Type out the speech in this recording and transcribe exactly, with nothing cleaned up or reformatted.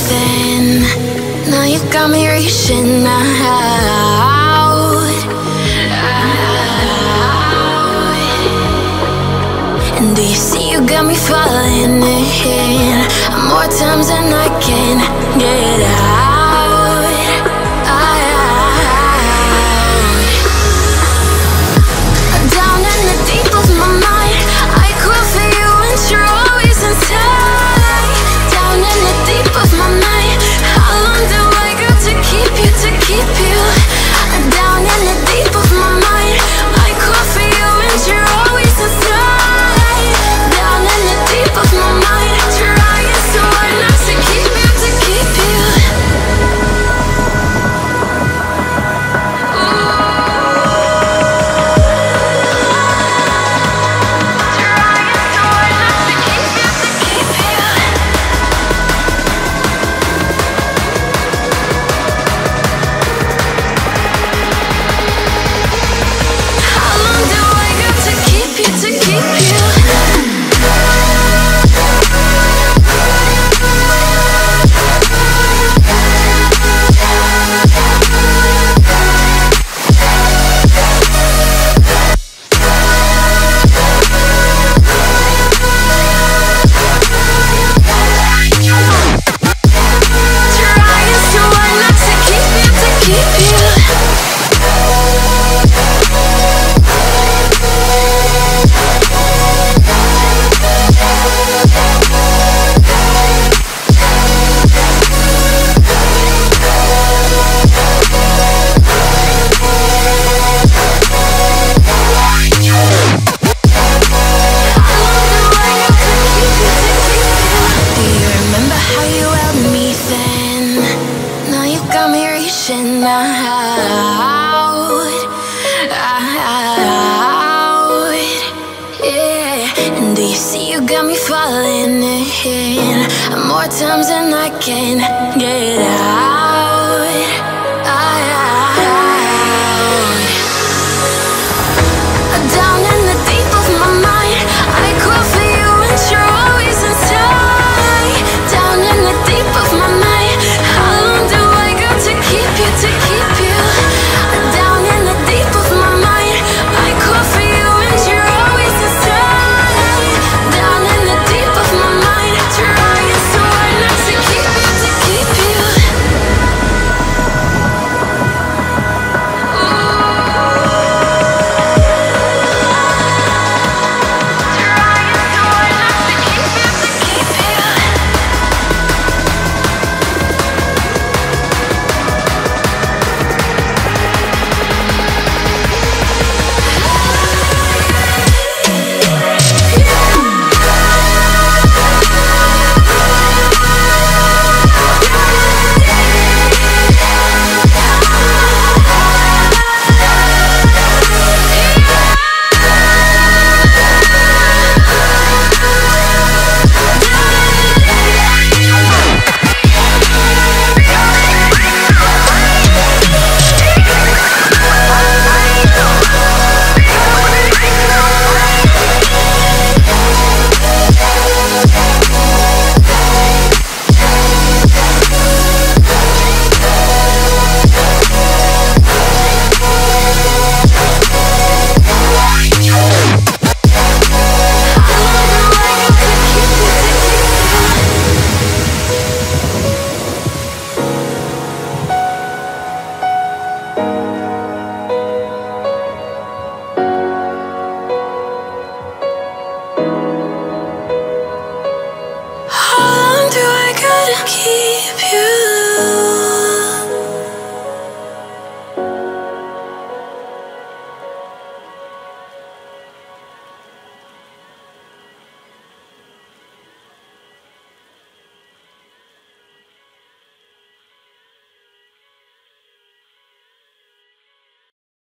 thin. Now you got me reaching out. And do you see you got me falling in more times than I can get out. Down in the deep of my mind, I crawl for you and you're always inside. Down in the deep of my mind, how long do I got to keep you, to keep you? Down in the deep of my mind, I crawl for you and you're always inside. Down in the deep of my mind, trying so hard not to keep you, to keep you. More times than I can